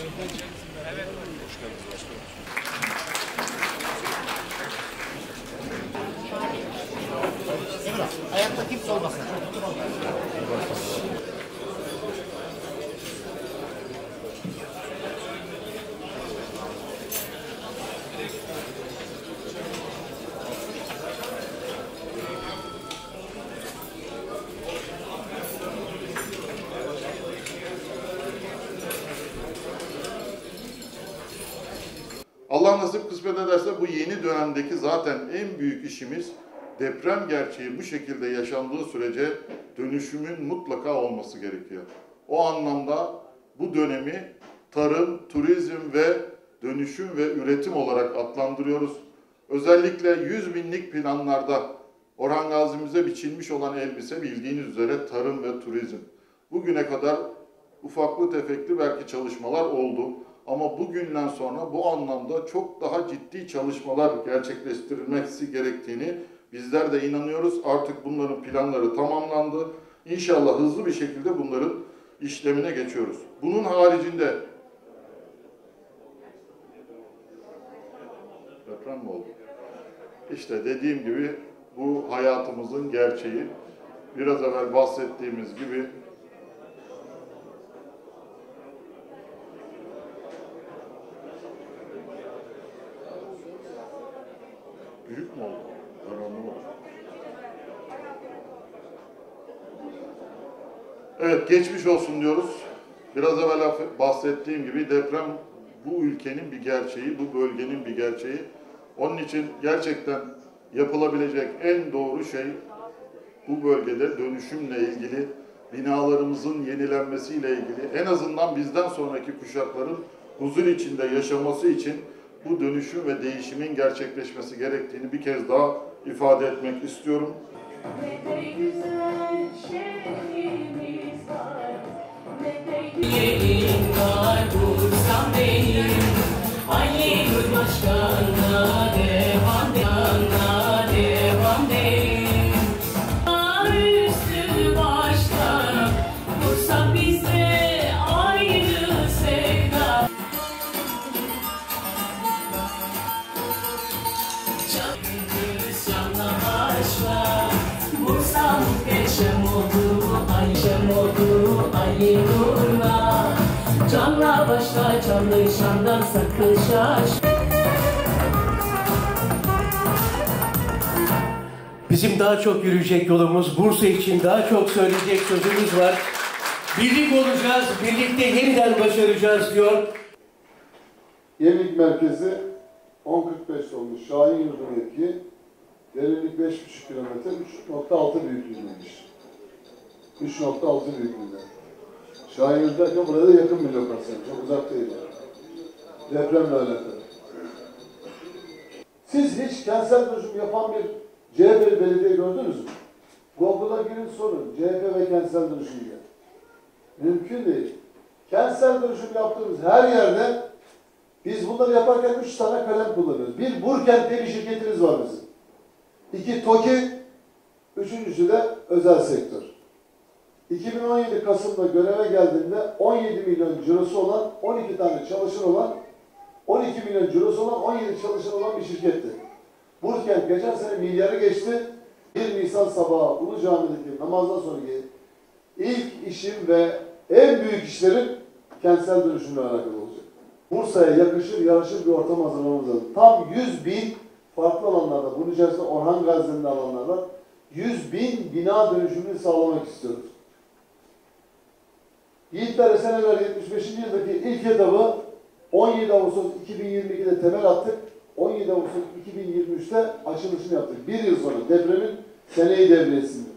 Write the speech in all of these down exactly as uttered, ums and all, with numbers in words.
Evet. Hoş geldiniz başkanım. Ayakta kimse olmasın. Allah nasip kısmet ederse bu yeni dönemdeki zaten en büyük işimiz deprem gerçeği bu şekilde yaşandığı sürece dönüşümün mutlaka olması gerekiyor. O anlamda bu dönemi tarım, turizm ve dönüşüm ve üretim olarak adlandırıyoruz. Özellikle yüz binlik planlarda Orhan Gazi'mize biçilmiş olan elbise bildiğiniz üzere tarım ve turizm. Bugüne kadar ufaklı tefekli belki çalışmalar oldu. Ama bugünden sonra bu anlamda çok daha ciddi çalışmalar gerçekleştirilmesi gerektiğini bizler de inanıyoruz. Artık bunların planları tamamlandı. İnşallah hızlı bir şekilde bunların işlemine geçiyoruz. Bunun haricinde deprem mi oldu? İşte dediğim gibi bu hayatımızın gerçeği. Biraz evvel bahsettiğimiz gibi büyük mü oldu? Ben anlamadım. Evet, geçmiş olsun diyoruz. Biraz evvel bahsettiğim gibi deprem bu ülkenin bir gerçeği, bu bölgenin bir gerçeği. Onun için gerçekten yapılabilecek en doğru şey bu bölgede dönüşümle ilgili, binalarımızın yenilenmesiyle ilgili, en azından bizden sonraki kuşakların huzur içinde yaşaması için bu dönüşüm ve değişimin gerçekleşmesi gerektiğini bir kez daha ifade etmek istiyorum. Ne de güzel şehrimiz var, ne de güzelim var Bursa'm benim. Ali Nur Başkan'la devam, devam, devam derim. Üstü başta Bursa bize ayrı sevda. Canla başla Bursa muhteşem oldu, Ayşem oldu, Ali Nur'la. Canla başla, canlı şandan sakın şaş. Bizim daha çok yürüyecek yolumuz, Bursa için daha çok söyleyecek sözümüz var. Birlik olacağız, birlikte yeniden başaracağız diyor. Yenilik merkezi on kırk beş olmuş. Şahin Yurdu mevki. Derinlik beş buçuk kilometre, üç nokta altı büyüklüğündeymiş. üç nokta altı büyüklüğünde. Şahin Yurdu derken burada yakın bir lokasyon. Çok uzak değil. Depremle alakalı. Siz hiç kentsel dönüşüm yapan bir C H P belediye gördünüz mü? Google'a girin sorun. C H P ve kentsel dönüşüm diye. Mümkün değil. Kentsel dönüşüm yaptığımız her yerde biz bunları yaparken üç tane kalem kullanıyoruz. Bir, Burkent diye bir şirketimiz var bizim. İki, TOKİ. Üçüncüsü de özel sektör. iki bin on yedi Kasım'da göreve geldiğinde on yedi milyon cirosu olan, on iki tane çalışan olan, on iki milyon cirosu olan, on yedi çalışan olan bir şirketti. Burkent geçen sene milyarı geçti. bir Nisan sabahı Ulu Cami'deki namazdan sonraki ilk işim ve en büyük işlerim kentsel dönüşümle alakalı olacak. Bursa'ya yakışır, yaraşır bir ortam hazırlamamız lazım. Tam yüz bin farklı alanlarda, bunun içerisinde Orhan Gazi'nin alanlar var. yüz bin bina dönüşümünü sağlamak istiyoruz. Yiğitler Eseneler yetmiş beşinci yıldaki ilk etabı on yedi Ağustos iki bin yirmi iki'de temel attık. on yedi Ağustos iki bin yirmi üç'te açılışını yaptık. Bir yıl sonra depremin seneyi devriyesinde.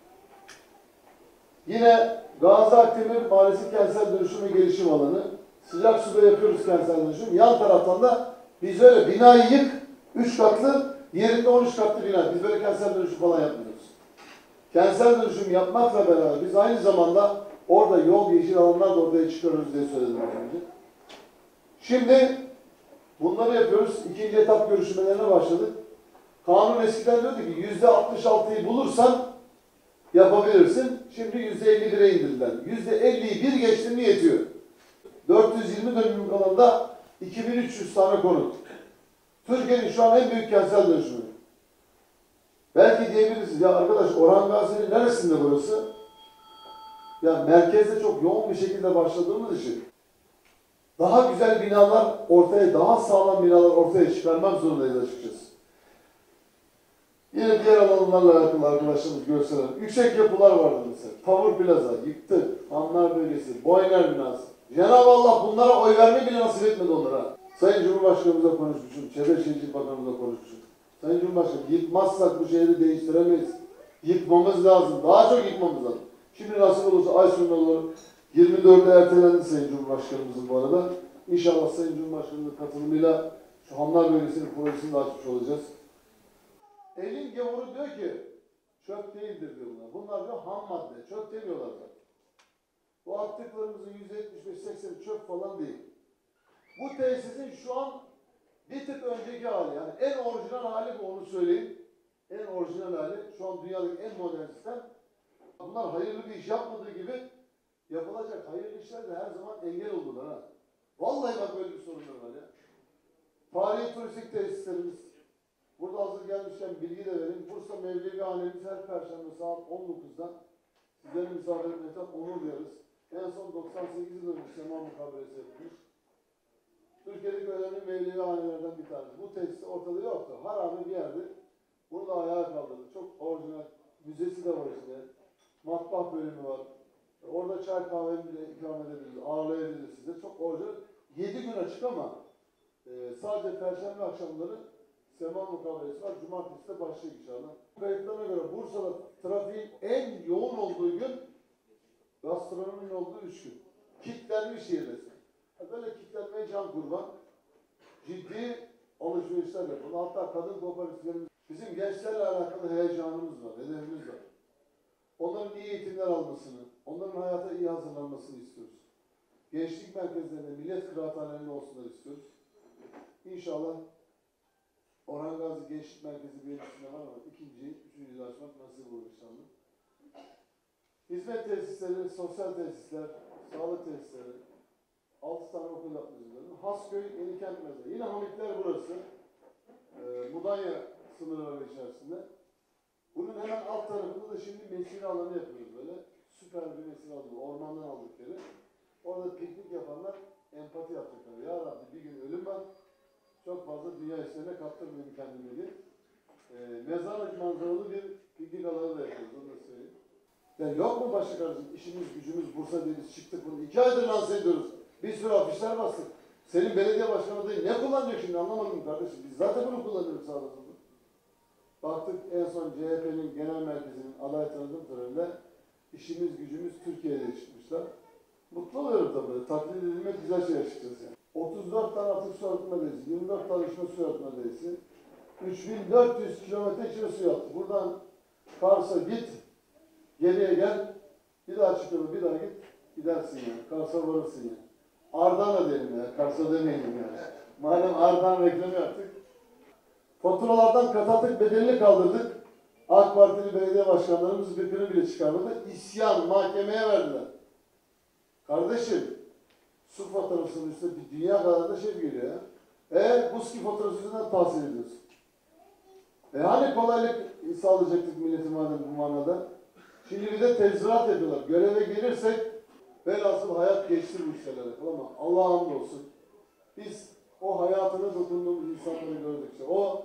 Yine Gazi Akdemir Mahallesi kentsel dönüşüm ve gelişim alanı. Sıcak suda yapıyoruz kentsel dönüşüm. Yan taraftan da biz öyle binayı yık, üç katlı, yerinde on üç katlı bina. Biz böyle kentsel dönüşüm falan yapmıyoruz. Kentsel dönüşüm yapmakla beraber biz aynı zamanda orada yol, yeşil alanlar da ortaya çıkarıyoruz diye söyledim az önce. Şimdi bunları yapıyoruz. İkinci etap görüşmelerine başladık. Kanun eskiden diyordu ki yüzde altmış altıyı bulursan yapabilirsin. Şimdi yüzde elli bir'e indirdiler. yüzde elliyi bir geçti mi yetiyor. dört yüz yirmi dönümlük alanda iki bin üç yüz tane konut. Türkiye'nin şu an en büyük kentsel dönüşümü. Belki diyebilirsiniz ya arkadaş Orhan Gazi'nin neresinde burası? Ya merkezde çok yoğun bir şekilde başladığımız için daha güzel binalar ortaya, daha sağlam binalar ortaya çıkarmak zorundayız açıkçası. Yine diğer alanlarla alakalı arkadaşlarımız gösterelim. Yüksek yapılar vardı mesela. Tower Plaza, yıktı. Hanlar Bölgesi, Boyner binası. Cenab-ı Allah bunlara oy verme bile nasip etmedi onlara. Sayın Cumhurbaşkanımızla konuşmuşum, Çevre Şehircilik Bakanımızla konuşmuşum. Sayın Cumhurbaşkanım, yıkmazsak bu şehri değiştiremeyiz. Yıkmamız lazım, daha çok yıkmamız lazım. Şimdi nasip olursa ay sonuna doğru yirmi dörde ertelendi Sayın Cumhurbaşkanımızın bu arada. İnşallah Sayın Cumhurbaşkanımızın katılımıyla şu Hanlar Bölgesi'nin projesini de açmış olacağız. Elin gavuru diyor ki, çöp değildir diyor bunlar. Bunlar diyor ham madde, çöp demiyorlar da. Bu attıklarımızın yüzde yetmiş beş sekseni çöp falan değil. Bu tesisin şu an bir tık önceki hali, yani en orijinal hali bu, onu söyleyeyim. En orijinal hali, şu an dünyadaki en modern sistem. Bunlar hayırlı bir iş yapmadığı gibi yapılacak hayırlı işler de her zaman engel oldular ha. Vallahi bak böyle bir sorunlar var ya. Tarihi turistik tesislerimiz, burada hazır gelmişken bilgi de vereyim. Bursa Mevlevi Hanemiz her Perşembe saat on dokuzda sizleri misafir etmekten onur duyarız. En son doksan sekiz yıl önce Sema Mukabelesi yapılmış. Türkiye'deki önemli Mevlevi hanelerden bir tanesi. Bu tesis ortada yoktu. Harabe bir yerde. Bunu da ayağa kaldırdı. Çok orijinal. Müzesi de var içinde. Matbah bölümü var. Orada çay kahve bile ikram edebiliriz. Ağırlayabiliriz size. Çok orijinal. yedi gün açık ama e, sadece Perşembe akşamları Sema Mukabelesi var. Cumartesi de başlayacak inşallah. Kayıtlarına göre Bursa'da trafiğin en yoğun olduğu gün gastronominin olduğu üç gün. Kitlenmiş yerdesin. Böyle kitlenmeye can kurban. Ciddi alışverişler yapıldı. Hatta kadın kooperatiflerimiz, bizim gençlerle alakalı heyecanımız var, hedefimiz var. Onların iyi eğitimler almasını, onların hayata iyi hazırlanmasını istiyoruz. Gençlik merkezlerinde, millet kıraathanelerinde olsunlar istiyoruz. İnşallah Orhan Gazi Gençlik Merkezi birincisinde var ama ikinciyi, üçüncüyü açmak nasip olur inşallah. Hizmet tesisleri, sosyal tesisler, sağlık tesisleri, altı tane okul yapmışlar. Hasköy, Yenikent Mezarı. Yine Hamitler burası. Ee, Mudanya sınırları içerisinde. Bunun hemen alt tarafında da şimdi mesire alanı yapıyoruz böyle. Süper bir mesire alanı. Ormandan aldıkları. Orada piknik yapanlar empati yapacaklar. Ya Rabbi bir gün ölüm var. Çok fazla dünya işlerine kaptırmayayım kendimi diye. Ee, mezarlık manzaralı bir piknik alanı da yapıyoruz. Onu da söyleyeyim. Yani yok mu başka kardeşim? İşimiz, gücümüz, Bursa deniz çıktık bunu. İki aydır lanse ediyoruz. Bir sürü afişler bastık. Senin belediye başkanı adayı ne kullanıyor şimdi anlamadım kardeşim. Biz zaten bunu kullanıyoruz sağda solda. Baktık en son C H P'nin genel merkezinin aday tanıtım töreninde işimiz gücümüz Türkiye'ye çıkmışlar. Mutlu oluyorum tabii. Takdir edilmek güzel şey açıkçası yani. otuz dört tane atık su arıtma delisi, yirmi dört tane içme su arıtma delisi, üç bin dört yüz kilometre içme su yaptı. Buradan Kars'a git, geriye gel, bir daha çıkıyor, bir daha git, gidersin yani. Kars'a varırsın yani. Ardahan'a diyelim ya, Kars'a demeyelim yani. Madem Ardahan reklamı yaptık. Faturalardan kat atık bedelini kaldırdık. AK Partili belediye başkanlarımız gıkını bile çıkarmadı. İsyan, mahkemeye verdiler. Kardeşim, su faturasının üstüne bir dünya kadar da şey geliyor ya. E buz ki faturası yüzünden tahsil ediyorsun. E hani kolaylık sağlayacaktık milleti madem bu manada. Şimdi bir de tezvirat yapıyorlar. Göreve gelirsek velhasıl hayat geçti bu işlerle ama Allah'a hamdolsun. Biz o hayatına dokunduğumuz insanları gördükçe, o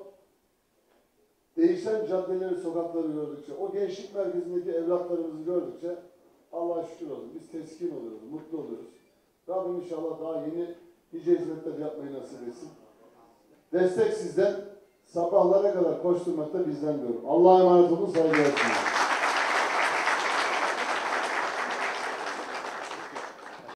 değişen caddeleri, sokakları gördükçe, o gençlik merkezindeki evlatlarımızı gördükçe Allah'a şükür olsun. Biz teskin oluyoruz, mutlu oluyoruz. Rabbim inşallah daha yeni nice hizmetler yapmayı nasip etsin. Destek sizden, sabahlara kadar koşturmakta bizden diyorum. Allah'a emanet olun, saygılar sunuyorum.